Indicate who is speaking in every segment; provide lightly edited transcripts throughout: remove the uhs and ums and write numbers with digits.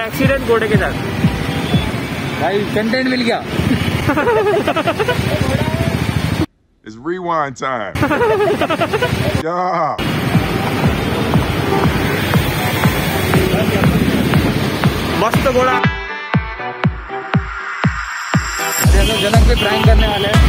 Speaker 1: Accident घोड़े के साथ।
Speaker 2: भाई कंटेंट मिल गया।
Speaker 3: It's rewind time. Yeah.
Speaker 1: मस्त घोड़ा।
Speaker 2: अरे हम जनक पे प्रैंक करने वाले हैं।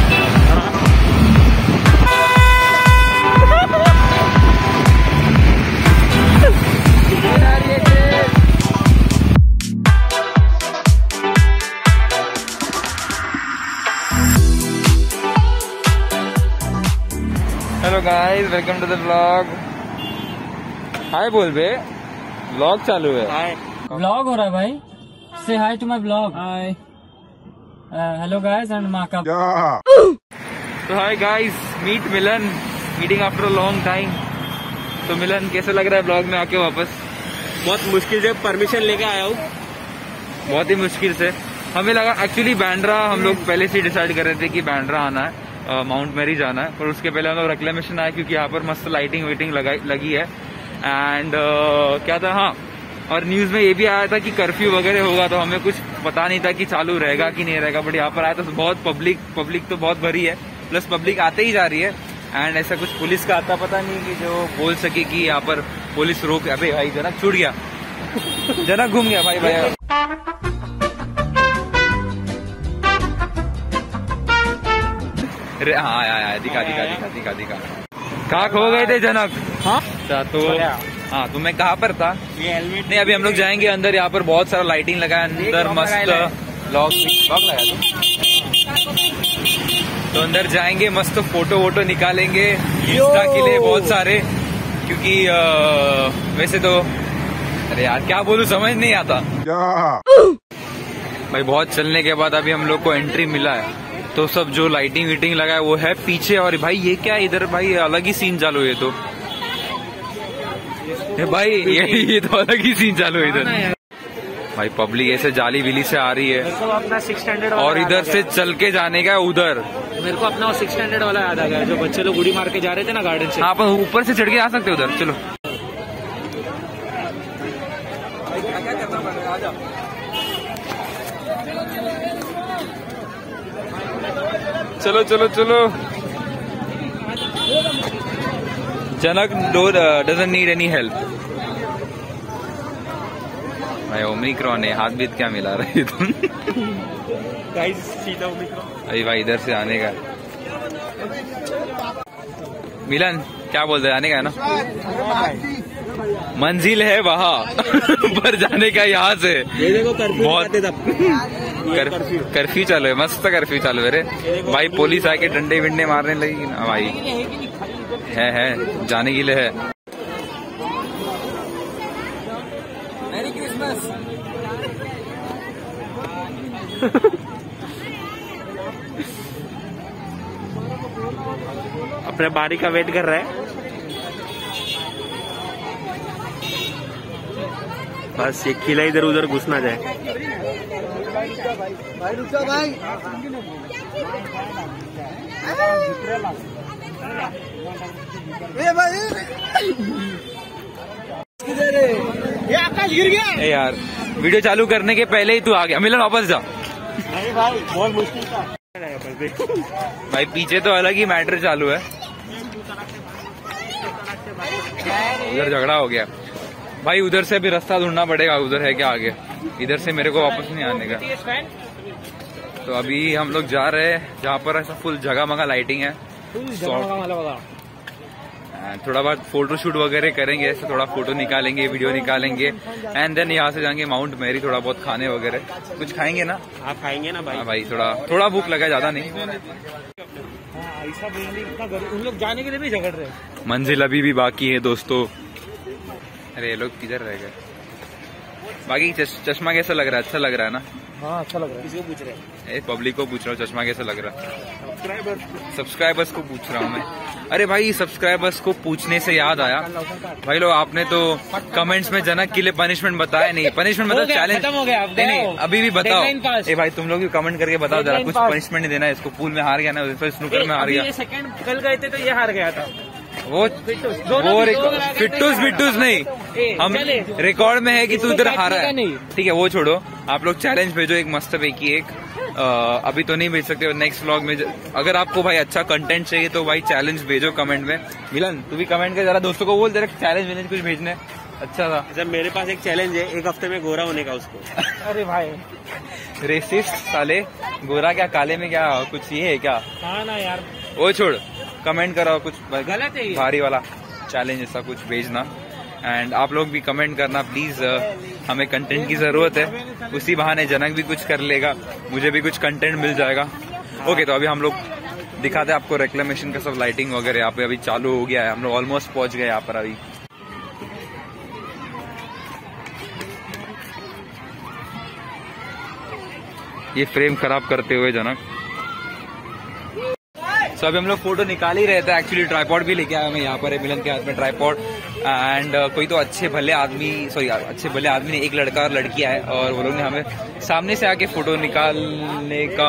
Speaker 2: Hello guys, welcome to the vlog. Hi बोल बे, व्लॉग चालू है।
Speaker 1: हाय,
Speaker 4: व्लॉग हो रहा है भाई। से hi to my vlog. Hi, hello guys and माका।
Speaker 3: Yeah.
Speaker 2: तो hi guys, meet Milan, meeting after a long time. तो मिलन कैसे लग रहा है ब्लॉग में आके वापस?
Speaker 1: बहुत मुश्किल से परमिशन लेके आया हूँ।
Speaker 2: बहुत ही मुश्किल से। हमें लगा एक्चुअली बैंड्रा, हम लोग पहले से डिसाइड कर रहे थे कि बैंड्रा आना है, माउंट मैरी जाना है, पर उसके पहले हम लोग रिक्लेमेशन आए क्योंकि यहाँ पर मस्त लाइटिंग वेटिंग लगी है। एंड क्या था, हाँ, और न्यूज में ये भी आया था कि कर्फ्यू वगैरह होगा, तो हमें कुछ पता नहीं था कि चालू रहेगा कि नहीं रहेगा। बट यहाँ पर आया तो बहुत पब्लिक तो बहुत भरी है, प्लस पब्लिक आते ही जा रही है। एंड ऐसा कुछ पुलिस का आता पता नहीं कि जो बोल सके कि यहाँ पर पुलिस रोक। अबे भाई जनक छूट गया, जनक घूम गया भाई भाई। हाँ, दिखा कहाँ खो गए थे जनक?
Speaker 1: हाँ
Speaker 2: तो हाँ, तो मैं कहाँ पर था?
Speaker 1: ये हेलमेट
Speaker 2: नहीं, अभी हम लोग जाएंगे अंदर। यहाँ पर बहुत सारा लाइटिंग लगा है अंदर, मस्त लॉक लगा तो अंदर जाएंगे, मस्त फोटो वोटो निकालेंगे इंस्टा के लिए बहुत सारे, क्योंकि वैसे तो अरे यार क्या बोलूं, समझ नहीं आता।
Speaker 3: Yeah.
Speaker 2: भाई बहुत चलने के बाद अभी हम लोग को एंट्री मिला है, तो सब जो लाइटिंग वीटिंग लगा है वो है पीछे। और भाई ये क्या इधर, भाई अलग ही सीन चालू है। तो भाई ये तो अलग ही सीन चालू है इधर। भाई पब्लिक ऐसे जाली विली से आ रही है,
Speaker 1: मेरे को अपना 600
Speaker 2: और इधर से चल के जाने का उधर।
Speaker 1: मेरे को अपना 600 वाला याद आ गया, जो बच्चे लोग उड़ी मार के जा रहे थे ना गार्डन से।
Speaker 2: आप ऊपर से चढ़ के आ सकते हो उधर। चलो चलो चलो चलो। Janak doesn't need any help. भाई ओमिक्रॉन है, हाथ बीत क्या मिला रहे तुम?
Speaker 1: गाइस सीधा ओमिक्रॉन।
Speaker 2: अभी भाई इधर से आने का। मिलन क्या बोलते हैं, आने का है ना? मंजिल है वहाँ पर जाने का यहाँ से।
Speaker 1: ये देखो
Speaker 2: कर्फ्यू चालू है, मस्त कर्फ्यू चालू है रे भाई। पुलिस आके डंडे विंडे मारने लगेगी ना भाई। है जाने के लिए है।
Speaker 4: मेरी क्रिसमस।
Speaker 1: अपने बारी का वेट कर रहा है। बस ये किला इधर उधर घुस ना जाए।
Speaker 4: भाई रुक जाओ भाई। ए भाई, ये आकाश गिर गया।
Speaker 2: ए यार, वीडियो चालू करने के पहले ही तू आ गया। मिलन वापस जा।
Speaker 1: नहीं भाई, बहुत मुश्किल था
Speaker 2: भाई। पीछे तो अलग ही मैटर चालू है, उधर झगड़ा हो गया भाई। उधर से भी रास्ता ढूंढना पड़ेगा, उधर है क्या आगे? इधर से मेरे को वापस नहीं आने का। तो अभी हम लोग जा रहे हैं जहाँ पर ऐसा फुल जगह मगा लाइटिंग है। थोड़ा बहुत फोटो शूट वगैरह करेंगे, ऐसे थोड़ा फोटो निकालेंगे, वीडियो निकालेंगे। एंड देन यहाँ से जाएंगे माउंट मैरी, थोड़ा बहुत खाने वगैरह कुछ खाएंगे ना।
Speaker 1: आप खाएंगे ना भाई?
Speaker 2: हाँ भाई, थोड़ा भूख लगा, ज्यादा नहीं।
Speaker 1: ऐसा उन लोग जाने के लिए भी झगड़ रहे हैं।
Speaker 2: मंजिल अभी भी बाकी है दोस्तों। अरे ये लोग किधर रह गए? बाकी चश्मा कैसा लग रहा है? अच्छा लग रहा है ना?
Speaker 1: हाँ अच्छा लग रहा है। किसी को पूछ रहे हैं?
Speaker 2: पब्लिक को पूछ रहा हूँ चश्मा कैसा लग रहा है। सब्सक्राइबर्स को पूछ रहा हूँ मैं। अरे भाई सब्सक्राइबर्स को पूछने से याद आया भाई लोग, आपने तो कमेंट्स में जनक के लिए पनिशमेंट बताया नहीं। पनिशमेंट मतलब चैलेंज
Speaker 1: हो गया।
Speaker 2: नहीं, अभी भी बताओ। ए भाई तुम लोग भी कमेंट करके बताओ जरा, कुछ पनिशमेंट नहीं देना है इसको। पूल में हार गया ना, स्नूकर में हार गया।
Speaker 1: सेकंड कल गए थे तो ये हार गया था।
Speaker 2: वो फिट्टूस बिट्टूस नहीं, हम रिकॉर्ड में है कि तू इधर हारा है। ठीक है वो छोड़ो, आप लोग चैलेंज भेजो एक मस्त पे की एक। अभी तो नहीं भेज सकते, नेक्स्ट व्लॉग में अगर आपको भाई अच्छा कंटेंट चाहिए तो भाई चैलेंज भेजो कमेंट में। मिलन तू भी कमेंट कर, जरा दोस्तों को बोल दे चैलेंज वेलेंज कुछ भेजने। अच्छा था।
Speaker 1: जब मेरे पास एक चैलेंज है 1 हफ्ते में गोरा होने का उसको। अरे भाई
Speaker 2: रेसिस्ट साले, गोरा क्या काले में क्या कुछ ये है क्या?
Speaker 1: हाँ ना यार,
Speaker 2: वो छोड़, कमेंट करो कुछ
Speaker 1: गलत है
Speaker 2: भारी वाला चैलेंज ऐसा कुछ भेजना। एंड आप लोग भी कमेंट करना प्लीज, हमें कंटेंट की जरूरत है। उसी बहाने जनक भी कुछ कर लेगा, मुझे भी कुछ कंटेंट मिल जाएगा। ओके, तो अभी हम लोग दिखाते हैं आपको रेक्लेमेशन का सब लाइटिंग वगैरह यहाँ पे अभी चालू हो गया है। हम लोग ऑलमोस्ट पहुंच गए यहाँ पर अभी। ये फ्रेम खराब करते हुए जनक। सो अभी हम लोग फोटो निकाल ही रहे थे। एक्चुअली ट्राइपॉड भी लेके आया मैं, यहाँ पर है मिलन के हाथ में ट्राइपॉड। एंड कोई तो अच्छे भले आदमी ने, एक लड़का और लड़की आए और वो लोग ने हमें सामने से आके फोटो निकालने का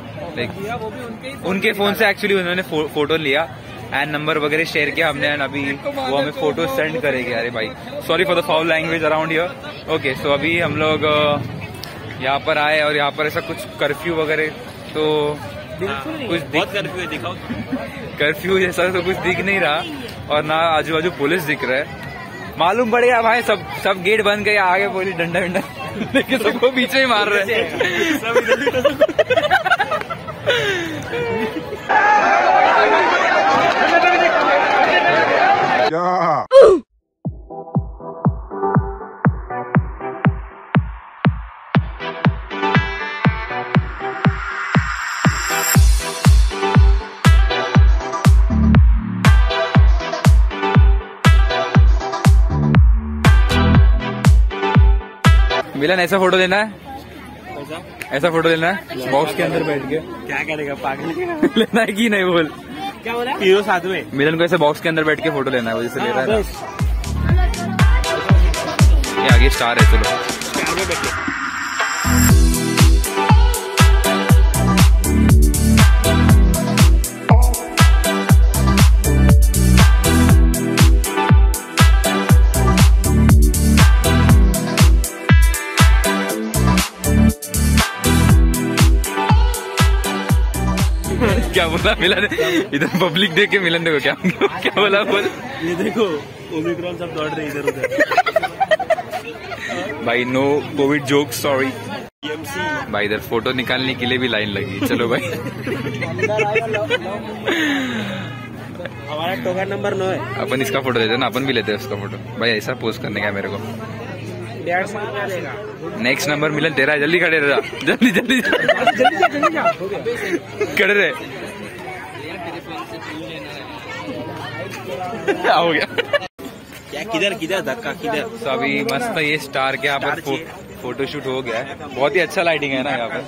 Speaker 2: उनके फोन से एक्चुअली उन्होंने फोटो लिया एंड नंबर वगैरह शेयर किया हमने। एंड अभी वो हमें फोटो सेंड करेंगे। अरे भाई sorry for the foul language around here. Okay, so अभी हम लोग यहाँ पर आए और यहाँ पर ऐसा कुछ कर्फ्यू वगैरह तो कुछ बहुत कर्फ्यू है, दिखाओ। कर्फ्यू जैसा तो कुछ दिख नहीं रहा और ना आजू बाजू पुलिस दिख रहा है। मालूम पड़ेगा भाई सब गेट बंद गए, आगे पुलिस डंडा विंडा लेके सबको पीछे ही मार रहे हैं। मिलन ऐसा फोटो लेना है, ऐसा फोटो लेना है बॉक्स के अंदर बैठ के।
Speaker 1: क्या करेगा पागल?
Speaker 2: लेना है कि नहीं बोल?
Speaker 1: क्या बोला? हीरो साथ में।
Speaker 2: मिलन को ऐसे बॉक्स के अंदर बैठ के फोटो लेना है, वजह से ले रहा है। ये आगे स्टार है, चलो
Speaker 1: आगे बैठे।
Speaker 2: क्या बोला मिलन? इधर पब्लिक देख के मिलन देखो क्या बोला बोल।
Speaker 1: ये देखो ओमिक्रॉन सब दौड़ रहे इधर उधर। भाई
Speaker 2: नो कोविड जोक, सॉरी भाई। इधर फोटो निकालने के लिए भी लाइन लगी। चलो भाई
Speaker 1: हमारा टोकन नंबर 9 है।
Speaker 2: अपन इसका फोटो लेते हैं ना, अपन भी लेते हैं उसका फोटो। भाई ऐसा पोस्ट करने का मेरे को
Speaker 1: 150 देगा।
Speaker 2: नेक्स्ट नंबर मिलन तेरा है, जल्दी खड़े रहा, जल्दी जल्दी खड़े रहे। हो गया
Speaker 1: क्या? किधर धक्का किधर?
Speaker 2: तो अभी मस्त ये स्टार के यहाँ पर फोटो शूट हो गया है। बहुत ही अच्छा लाइटिंग है ना यहाँ पर।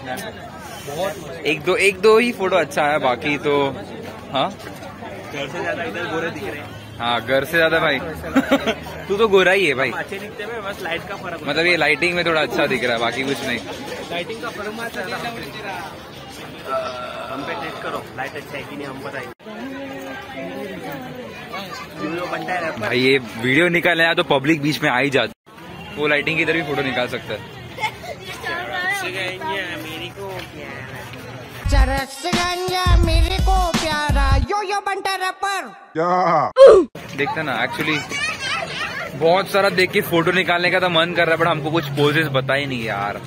Speaker 2: एक दो ही फोटो अच्छा है, बाकी तो हाँ
Speaker 1: घर से ज्यादा इधर गोरे दिख रहे हैं।
Speaker 2: हाँ घर से ज्यादा भाई तू तो गोरा ही है भाई।
Speaker 1: अच्छे दिखते हैं, बस लाइट का फर्क।
Speaker 2: मतलब ये लाइटिंग में थोड़ा अच्छा दिख रहा है, बाकी कुछ नहीं।
Speaker 1: लाइटिंग का फर्क मत है। हम पे टेस्ट करो लाइट अच्छा है कि नहीं, हम बताइए।
Speaker 2: भाई ये वीडियो निकालना है तो पब्लिक बीच में आ ही जाती, वो लाइटिंग की इधर भी फोटो निकाल सकता है।
Speaker 5: मेरे को प्यारा यो बंटा रैपर।
Speaker 2: देखते ना एक्चुअली बहुत सारा देख के फोटो निकालने का तो मन कर रहा है, बट हमको कुछ पोजेस बता ही नहीं यार।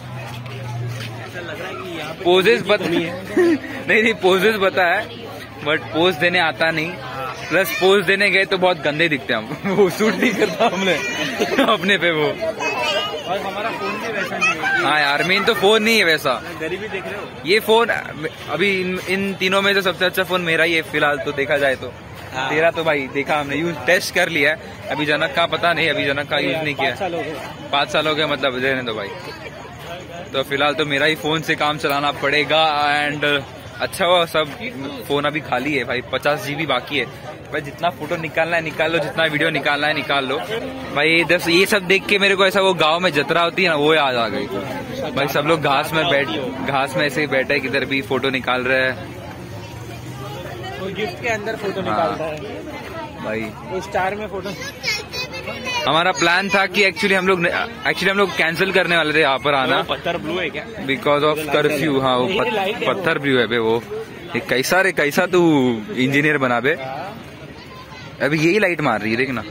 Speaker 2: पोजेस नहीं पोजेस बता है, बट पोज देने आता नहीं। प्लस पोज देने गए तो बहुत गंदे दिखते हैं हम। वो सूट नहीं करता हमने अपने पे वो।
Speaker 1: और हमारा फोन भी वैसा नहीं है।
Speaker 2: हाँ यार, मेन तो फोन नहीं है वैसा।
Speaker 1: गरीबी देख रहे हो।
Speaker 2: ये फोन अभी इन तीनों में से सबसे अच्छा फोन मेरा ही है फिलहाल तो देखा जाए तो।
Speaker 1: हाँ।
Speaker 2: तेरा तो भाई देखा हमने यूज टेस्ट कर लिया है। अभी जनक का पता नहीं, अभी जनक का यूज नहीं किया। 5 साल हो गए मतलब रहने दो भाई। तो फिलहाल तो मेरा ही फोन से काम चलाना पड़ेगा। एंड अच्छा हुआ सब फोन अभी खाली है भाई, 50 GB बाकी है भाई। जितना फोटो निकालना है निकाल लो, जितना वीडियो निकालना है निकाल लो भाई। ये सब देख के मेरे को ऐसा वो गांव में जतरा होती है ना, वो याद आ गई भाई। सब लोग घास में ऐसे ही बैठे, किधर भी फोटो निकाल रहे हैं।
Speaker 1: गिफ्ट के अंदर फोटो निकालता है
Speaker 2: भाई।
Speaker 1: वो स्टार में फोटो।
Speaker 2: हमारा प्लान था कि एक्चुअली हम लोग कैंसिल करने वाले थे यहाँ पर आना।
Speaker 1: पत्थर ब्लू है क्या?
Speaker 2: Because of curfew. हाँ वो पत्थर ब्लू है बे वो। कैसा तू इंजीनियर बना बे। अभी यही लाइट मार रही है देखना,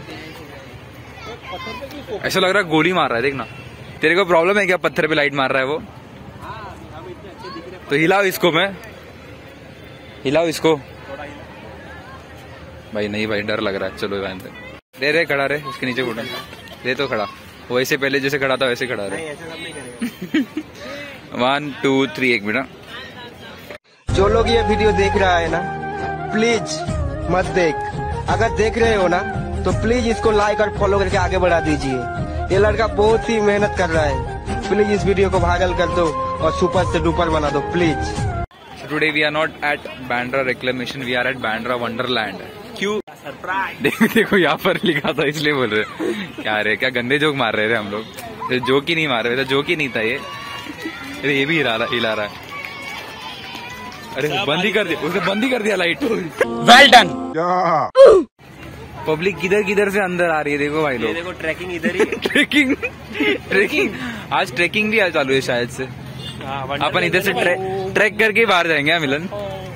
Speaker 2: ऐसा लग रहा है गोली मार रहा है देखना। तेरे को प्रॉब्लम है क्या पत्थर पे लाइट मार रहा है वो? तो हिलाओ इसको, मैं हिलाओ इसको। भाई नहीं भाई डर लग रहा है। चलो वैन पे दे रे, खड़ा रहे इसके नीचे फोटो दे तो खड़ा वैसे पहले जैसे खड़ा था वैसे खड़ा रहे। 1 2 3 1 मिनट।
Speaker 6: जो लोग ये वीडियो देख रहा है ना, प्लीज मत देख। अगर देख रहे हो ना तो प्लीज इसको लाइक और फॉलो करके आगे बढ़ा दीजिए। ये लड़का बहुत ही मेहनत कर रहा है। प्लीज इस वीडियो को वायरल कर दो और सुपर से डुपर बना दो please.
Speaker 2: Today we are not at Bandra Reclamation, we are at Bandra Wonderland. क्यों? देखो यहाँ पर लिखा था इसलिए बोल रहे। क्या रे, क्या गंदे जोक मार रहे थे हम लोग। जोक ही नहीं मार रहे थे, जोक ही नहीं था ये। ये भी हिला रहा है। अरे बंद ही कर दिया उसने, बंद ही कर दिया light. Well done.
Speaker 3: Yeah.
Speaker 2: Public किधर से अंदर आ रही है देखो भाई लोग।
Speaker 1: देखो ट्रैकिंग इधर ही।
Speaker 2: ट्रैकिंग आज ट्रैकिंग भी चालू है शायद से। अपन इधर से ट्रैक करके बाहर जाएंगे मिलन।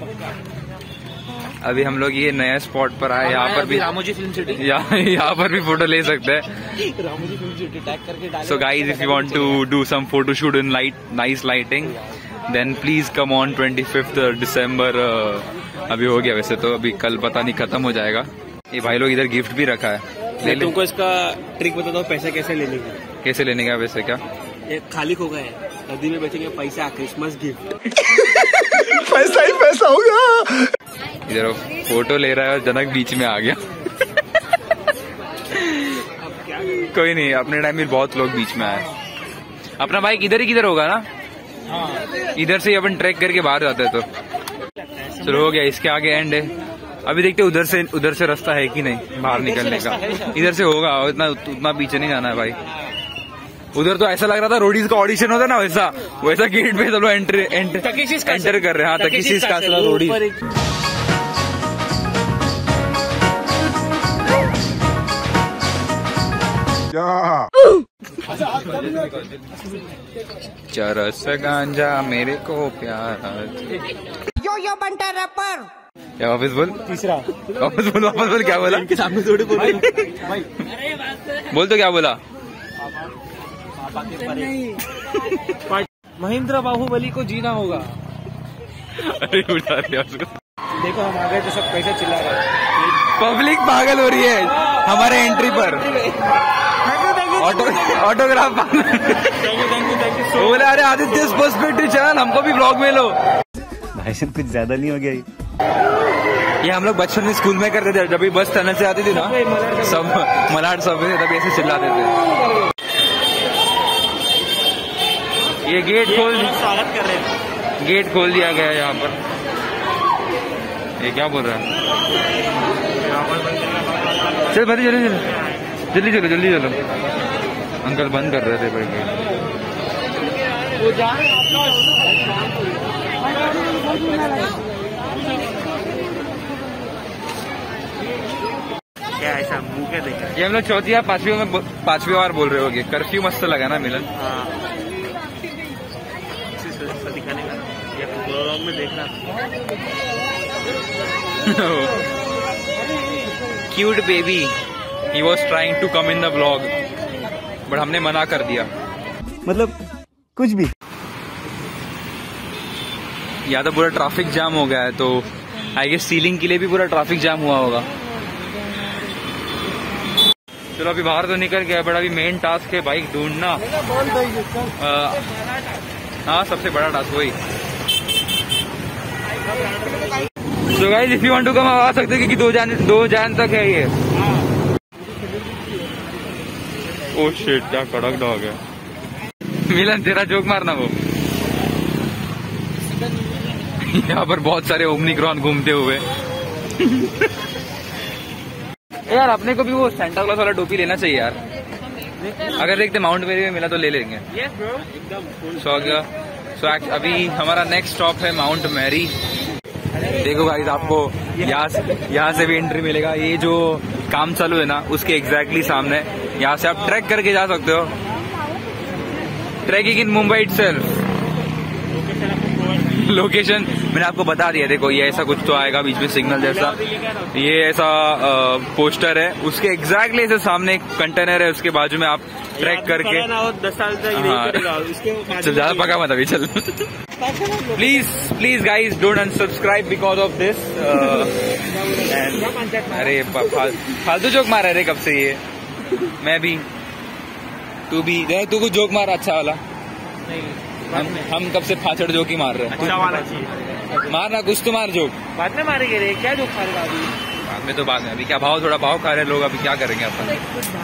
Speaker 2: अभी हम लोग ये नया स्पॉट पर आए। यहाँ पर भी
Speaker 1: रामोजी फिल्म सिटी,
Speaker 2: यहाँ पर भी फोटो ले सकते हैं।
Speaker 1: रामोजी फिल्म सिटी टैग करके डाले।
Speaker 2: So guys if you want to do some photo shoot in nice lighting then please come on 25 December. अभी हो गया वैसे तो, अभी कल पता नहीं खत्म हो जाएगा। ये भाई लोग इधर गिफ्ट भी रखा है।
Speaker 1: मैं तुमको इसका ट्रिक बताता हूँ, पैसे कैसे लेने का।
Speaker 2: कैसे लेने का वैसे? क्या
Speaker 1: ये खाली खो गए, नदी में बेचेंगे पैसा, क्रिसमस गिफ्ट।
Speaker 3: पैसा ही पैसा होगा।
Speaker 2: इधर फोटो ले रहा है और जनक बीच में आ गया। कोई नहीं, अपने टाइम में बहुत लोग बीच में आए। अपना बाइक इधर ही किधर होगा ना? इधर से ही अपन ट्रैक करके बाहर जाते हैं। तो चलो हो गया, इसके आगे एंड है। अभी देखते उधर से रास्ता है कि नहीं बाहर निकलने का। इधर से होगा, उतना पीछे नहीं जाना है भाई। उधर तो ऐसा लग रहा था रोडीज का ऑडिशन होता ना, वैसा गेट पे चलो एंटर कर रहे हैं। हाँ तकिशीस कासला रोडीज।
Speaker 3: Yeah.
Speaker 2: चरस गांजा मेरे को प्यारा।
Speaker 5: Yo yo Banta rapper.
Speaker 2: क्या वापस बोल?
Speaker 1: तीसरा
Speaker 2: वापस बोल क्या बोला?
Speaker 1: इनके सामने थोड़ी बोल।
Speaker 2: बोल तो क्या बोला?
Speaker 1: महेंद्र बाहुबली को जीना होगा।
Speaker 2: अरे उठा दिया उसको।
Speaker 1: देखो हम आ गए तो सब कैसे चिल्ला रहे हैं।
Speaker 2: पब्लिक पागल हो रही है हमारे एंट्री पर। ऑटोग्राफ बोले अरे आदित्य पर्सपेक्टिव चैनल हमको भी ब्लॉग में लो।
Speaker 7: भाई साहब कुछ ज्यादा नहीं हो गया
Speaker 2: ये हम लोग बचपन में स्कूल में करते थे। जब भी बस टनल से आती थी ना, सब मलाड सब तभी ऐसे चिल्लाते थे। ये गेट
Speaker 1: स्वागत कर रहे हैं।
Speaker 2: गेट खोल दिया गया है यहाँ पर। ये क्या बोल रहा है? चल भाई जल्दी चलो। अंकल बंद कर रहे थे भाई गेट।
Speaker 1: क्या ऐसा मुंह क्या देखा?
Speaker 2: ये हम लोग चौथी या पांचवी बार बोल रहे होगे। कर्फ्यू मस्त लगा ना मिलन?
Speaker 1: दिखाने का ये ब्लॉग में देखना।
Speaker 2: Cute baby he was trying to come in the blog but हमने मना कर दिया।
Speaker 7: मतलब कुछ भी।
Speaker 2: या तो पूरा ट्रैफिक जाम हो गया है, तो आई गेस सीलिंग के लिए भी पूरा ट्रैफिक जाम हुआ होगा। चलो अभी बाहर तो निकल गया बट अभी मेन टास्क है बाइक ढूंढना। हाँ सबसे बड़ा टास्क वही। तो guys if you want to come आ सकते क्योंकि 2 जैन तक है ये। ओह शिट क्या कड़क डॉग है। मिलन तेरा जोक मारना वो। यहाँ पर बहुत सारे ओमनिक्रॉन घूमते हुए। यार अपने को भी वो सेंटा क्लॉज वाला टोपी लेना चाहिए यार। अगर देखते माउंट मेरी में मिला तो ले लेंगे। सो अभी हमारा नेक्स्ट स्टॉप है माउंट मैरी। देखो गाइस आपको यहाँ से भी एंट्री मिलेगा। ये जो काम चालू है ना, उसके एग्जैक्टली सामने। यहाँ से आप ट्रैक करके जा सकते हो। Trekking in Mumbai itself. Location मैंने आपको बता दिया। देखो ये ऐसा कुछ तो आएगा बीच में सिग्नल जैसा, ये ऐसा पोस्टर है, उसके एग्जैक्टली ऐसे सामने एक कंटेनर है, उसके बाजू में आप ट्रैक करके
Speaker 1: 10 साल तक
Speaker 2: चल, ज्यादा पका मत अभी, चल। Please guys don't unsubscribe because of this. अरे फालतू जोक मार रहे कब से ये। मैं भी, तू भी, तू कुछ जोक मारा अच्छा वाला। हम कब से फाचड़ जोक ही मार रहे हैं।
Speaker 1: अच्छा वाला चाहिए,
Speaker 2: मारना कुछ तो मार जोक।
Speaker 1: बाद में मारेंगे रे, क्या जोक मारेगा अभी?
Speaker 2: बाद में तो बाद में, अभी क्या भाव, थोड़ा भाव खा रहे लोग, अभी क्या करेंगे अपन।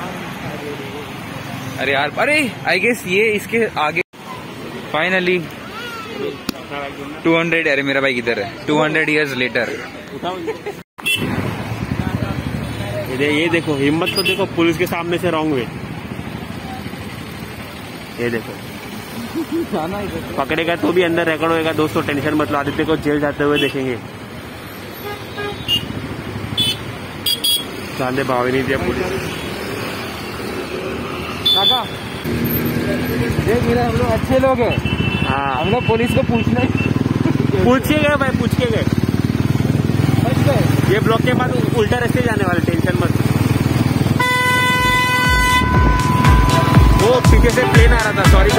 Speaker 2: अरे यार, अरे आई गेस ये इसके आगे फाइनली 200। अरे मेरा भाई किधर है? 200 years लेटर।
Speaker 1: ये देखो हिम्मत तो देखो, पुलिस के सामने से रॉन्ग वे। ये देखो पकड़ेगा तो भी अंदर रिकॉर्ड होएगा दोस्तों, टेंशन मत लो। आदित्य को जेल जाते हुए देखेंगे। चांदे भाव ही नहीं दिया पुलिस।
Speaker 2: काका हम लोग अच्छे लोग हैं।
Speaker 1: हाँ,
Speaker 2: हम लोग पुलिस को पूछने
Speaker 1: पूछ के गए भाई, पूछ के गए। ये ब्लॉक के बाद उल्टा रास्ते जाने वाले, टेंशन मत। वो पीछे से प्लेन आ रहा था, सॉरी।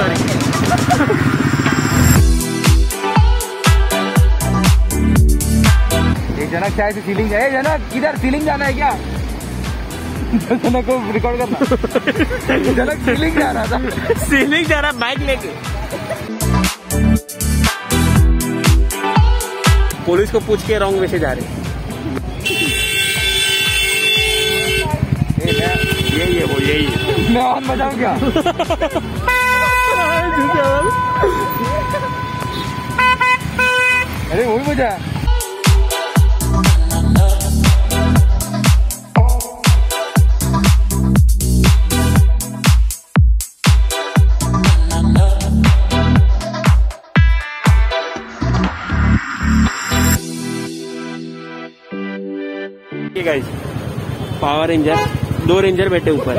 Speaker 2: एक जनक चाहे से सीलिंग जाए। जनक किधर सीलिंग जाना है क्या? जनक को रिकॉर्ड करना। जनक सीलिंग जा रहा था,
Speaker 1: सीलिंग जा रहा बाइक लेके। पुलिस को पूछ के रॉन्ग वे से जा रहे। यही
Speaker 2: मैं और बजाऊं क्या? अरे वही बजा।
Speaker 1: गाइस, पावर रेंजर, 2 रेंजर बैठे ऊपर।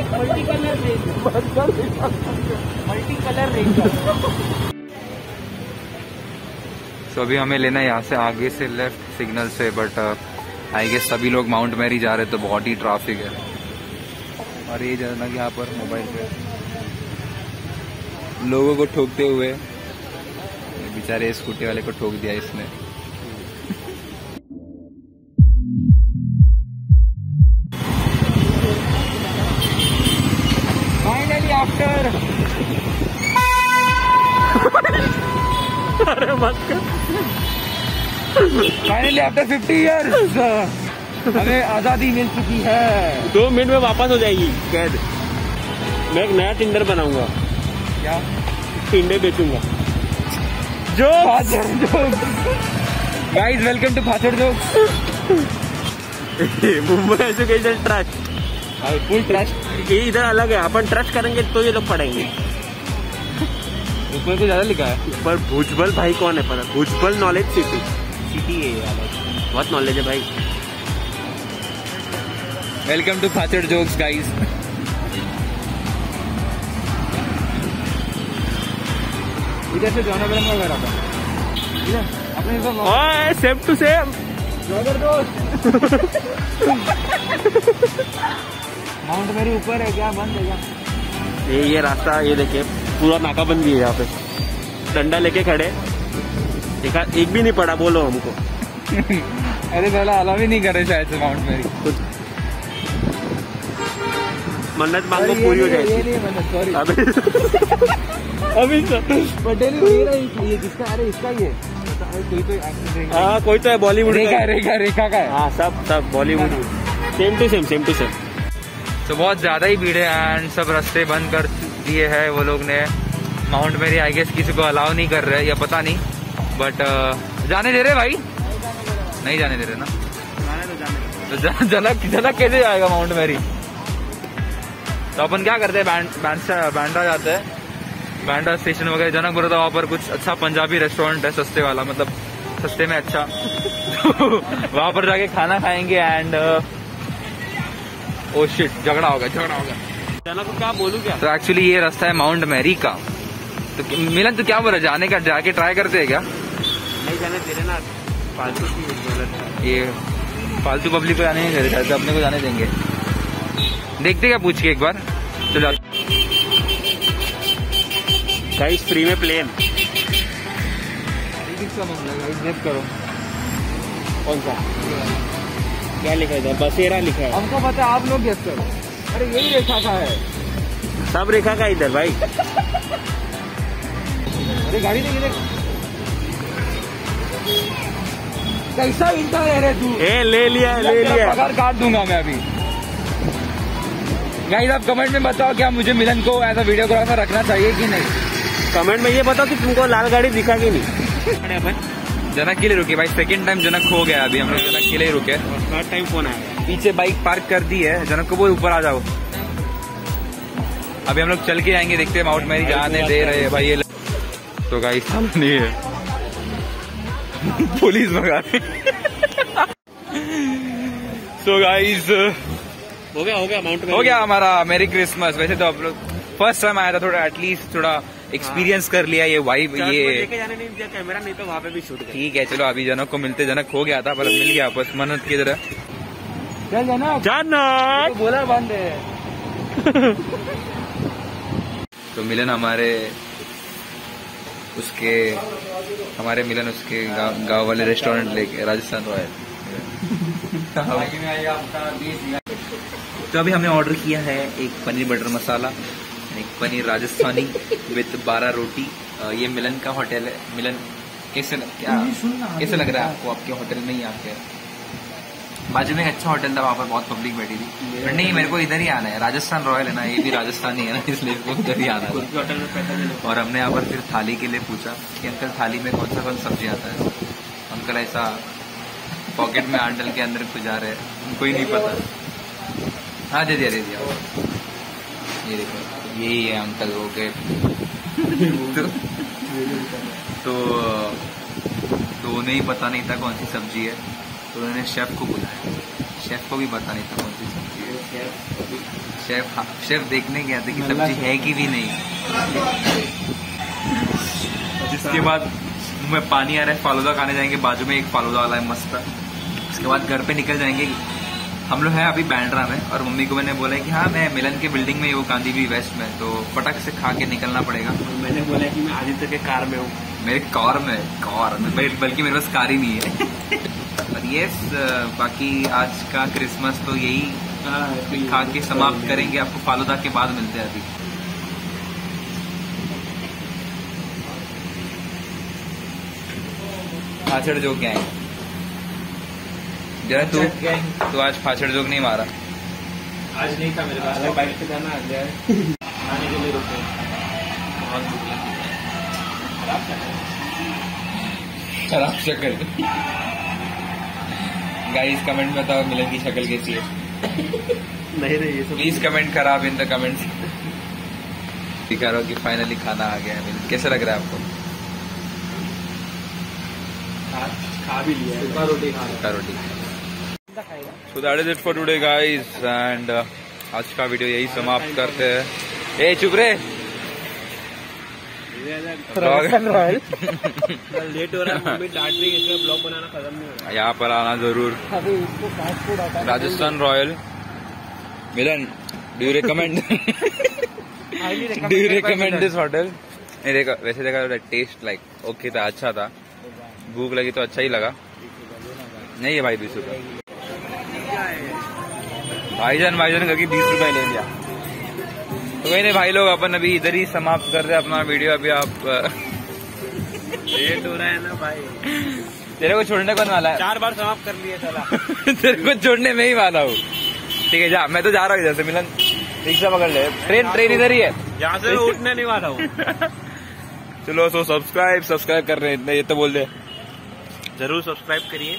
Speaker 2: तो अभी हमें लेना है यहाँ से आगे से लेफ्ट सिग्नल से, बट आई गेस सभी लोग माउंट मैरी जा रहे, तो बहुत ही ट्रैफिक है। और ये जाना कि यहाँ पर मोबाइल पे लोगों को ठोकते हुए, बेचारे स्कूटी वाले को ठोक दिया इसने। Finally after finally after 50 years हमें आजादी मिल चुकी है।
Speaker 1: 2 मिनट में वापस हो जाएगी कैद। मैं एक नया टिंडर बनाऊंगा।
Speaker 2: क्या?
Speaker 1: टिंडे बेचूंगा। जो
Speaker 2: guys, welcome to Phachad jokes.
Speaker 1: Mumbai education trust,
Speaker 2: full trust.
Speaker 1: ये इधर अलग है, अपन ट्रस्ट करेंगे तो ये लोग पढ़ेंगे।
Speaker 2: ऊपर तो ज्यादा लिखा है।
Speaker 1: पर भुजबल भाई कौन है पता? भुजबल नॉलेज सिटी है यार, बहुत नॉलेज है भाई।
Speaker 2: Welcome to Phachad jokes guys. इधर से जौनागढ़ में वगैरह था, अपने
Speaker 1: same to same
Speaker 2: Mount Mary ऊपर है क्या? बंद है क्या?
Speaker 1: ये रास्ता, ये देखिए पूरा नाकाबंदी है यहाँ पे। डंडा लेके खड़े, एक भी नहीं पड़ा, बोलो हमको।
Speaker 2: अरे पहला अलाउ ही नहीं कर रहे शायद से माउंट मैरी।
Speaker 1: मन्नत मांगो पूरी हो जाएगी। अभी
Speaker 2: पटेल ये किसका? अरे इसका ही है।
Speaker 1: हाँ, कोई तो है बॉलीवुड का।
Speaker 2: रेखा का है।
Speaker 1: हाँ, सब बॉलीवुड। Same to same.
Speaker 2: तो बहुत ज्यादा ही भीड़ है एंड सब रास्ते बंद कर दिए हैं वो लोग ने। माउंट मैरी आई गेस किसी को अलाउ नहीं कर रहे, या पता नहीं, बट जाने दे रहे भाई? नहीं जाने दे रहे ना? तो जनक कैसे जाएगा माउंट मैरी? तो अपन क्या करते हैं, बांद्रा जाते हैं, बांद्रा स्टेशन वगैरह। जनक बोला था वहाँ पर कुछ अच्छा पंजाबी रेस्टोरेंट है, सस्ते वाला, मतलब सस्ते में अच्छा। वहाँ पर जाके खाना खाएंगे एंड ओ शिट, झगड़ा होगा।
Speaker 1: जनक को क्या बोलूं क्या?
Speaker 2: तो एक्चुअली ये रास्ता है माउंट मैरी का। तो मिलन तो क्या बोला, जाने का, जाके ट्राई करते हैं क्या?
Speaker 1: नहीं जाने दे रहे ना, फालतू की गलत।
Speaker 2: ये फालतू पब्लिक को जाने नहीं दे रहे, तो अपने को जाने देंगे। देखते क्या पूछ के एक बार। चलो
Speaker 1: गाइस फ्री में प्लेन।
Speaker 2: करो
Speaker 1: कौन सा? क्या लिखा है इधर? बसेरा लिखा है।
Speaker 2: हमको पता, आप लोग गेस करो। अरे यही रेखा का है,
Speaker 1: सब रेखा का इधर भाई।
Speaker 2: अरे गाड़ी नहीं देख, कैसा इंटर है तू?
Speaker 1: ले लिया।
Speaker 2: पगार काट दूंगा मैं अभी। गाइस आप कमेंट में बताओ, क्या मुझे मिलन को एज अ वीडियोग्राफर रखना चाहिए कि नहीं?
Speaker 1: कमेंट में ये बताओ कि तुमको लाल गाड़ी दिखा कि नहीं। अरे अपन
Speaker 2: जनक के लिए रुके भाई, सेकंड टाइम जनक खो गया। अभी हम लोग जनक के लिए रुके।
Speaker 1: थर्ड टाइम फोन आया।
Speaker 2: पीछे बाइक पार्क कर दी है, जनक को बोल ऊपर आ जाओ। अभी हम लोग चल के आएंगे, देखते हैं माउंट मैरी जाने दे रहे हैं भाई ये। तो गाइस नहीं है, पुलिस भगा रही। सो गाइस
Speaker 1: हो गया माउंट मैरी
Speaker 2: हो गया हमारा मेरी क्रिसमस। वैसे तो आप लोग फर्स्ट टाइम आया था, थोड़ा एटलीस्ट थोड़ा एक्सपीरियंस कर लिया ये वाइब। ये
Speaker 1: लेके जाने नहीं दिया कैमरा, नहीं तो वहाँ पे भी शूट किया।
Speaker 2: ठीक है, चलो अभी जनक को मिलते। जनक हो गया था पर अब मिल गया वापस, मन्नत की तरह। चल जनक बोला बंद है। तो मिलन हमारे मिलन उसके गांव वाले रेस्टोरेंट लेके, राजस्थान रॉयल। तो अभी हमने ऑर्डर किया है एक पनीर बटर मसाला, एक पनीर राजस्थानी विद 12 रोटी। ये मिलन का होटल है। मिलन कैसे लग रहा है आपको आपके होटल में ही आके? बाजू में एक अच्छा होटल था, वहाँ पर बहुत पब्लिक बैठी थी। पर नहीं, मेरे को इधर ही आना है। राजस्थान रॉयल है ना, ये भी राजस्थानी है ना, इसलिए इसको इधर ही आना है।
Speaker 1: होटल में पैसा। और
Speaker 2: हमने यहाँ पर फिर थाली के लिए पूछा कि अंकल थाली में कौन सा सब्जी आता है। अंकल ऐसा पॉकेट में हाथ डाल के अंदर कुछ जा रहे हैं, उनको ही नहीं पता। हाँ दे दिया। ये देखो, यही है अंकल हो गए। तो उन्हें ही पता नहीं था कौन सी सब्जी है, तो उन्होंने शेफ को बुलाया। शेफ को भी पता नहीं था कौन सी सब्जी है। शेफ देखने गया था कि सब्जी है कि भी नहीं। जिसके बाद मुंह में पानी आ रहा है, फालूदा खाने जाएंगे। बाजू में एक फालूदा वाला है मस्त। उसके बाद घर पे निकल जाएंगे। हम लोग हैं अभी बैंड्रा में, और मम्मी को मैंने बोला कि हाँ मैं मिलन के बिल्डिंग में, वो गांधी भी वेस्ट में, तो फटक से खा के निकलना पड़ेगा।
Speaker 1: मैंने बोला कि मैं आदित्य के कार में हूँ।
Speaker 2: मेरे कार में बल्कि मेरे पास कार ही नहीं है। और ये बाकी आज का क्रिसमस तो यही खा के समाप्त करेंगे। आपको फालूदा के बाद मिलते हैं। अभी फाछड़ जोक क्या है जरा? तू आज फाछड़ जोक नहीं मारा?
Speaker 1: आज नहीं था मेरे पास, बाइक पे जाना आ गया खाने के लिए रुके। बहुत भूख लगी।
Speaker 2: खराब शक्ल। गाइस कमेंट में बताओ मिलन की शक्ल कैसी है?
Speaker 1: नहीं ये सब
Speaker 2: प्लीज कमेंट खराब इन द कमेंट्स। दिखा रहा हूँ कि फाइनली खाना आ गया है। मिलन कैसा लग रहा है आपको?
Speaker 1: खा भी लिया, सूखा रोटी खा
Speaker 2: रोटी। So that is it for today guys, and आज का वीडियो यही समाप्त करते हैं। ए चुप रे,
Speaker 1: लेट हो रहा है, मम्मी डांट रही है, इसलिए ब्लॉग बनाना खत्म नहीं हो रहा।
Speaker 2: यहाँ पर आना जरूर। Rajasthan Royal. Milan, do you recommend this hotel? नहीं देखा, वैसे देखा टेस्ट लाइक ओके था, अच्छा था। भूख लगी तो अच्छा ही लगा। नहीं है भाई 20 रुपए। भाईजान करके 20 रुपए ले लिया। तो कहीं नहीं भाई लोग, अपन अभी इधर ही समाप्त कर रहे हैं अपना वीडियो। अभी आप
Speaker 1: लेट हो रहा है ना भाई।
Speaker 2: तेरे को छोड़ने कौन वाला है?
Speaker 1: 4 बार समाप्त कर लिया चला।
Speaker 2: तेरे को छोड़ने में ही वाला हूँ। ठीक है जा, मैं तो जा रहा हूँ इधर से। मिलन रिक्शा पकड़ ले, ट्रेन इधर ही है।
Speaker 1: यहाँ से उठने नहीं वाला हूँ।
Speaker 2: चलो सो सब्सक्राइब कर रहे हैं इतना, ये तो बोल दे।
Speaker 1: जरूर सब्सक्राइब करिए।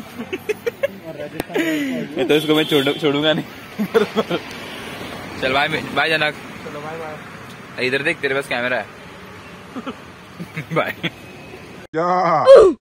Speaker 2: तो इसको मैं छोड़ूंगा नहीं। चल बाय जनक।
Speaker 1: चलो बाय।
Speaker 2: इधर देख, तेरे पास कैमरा है। बाय।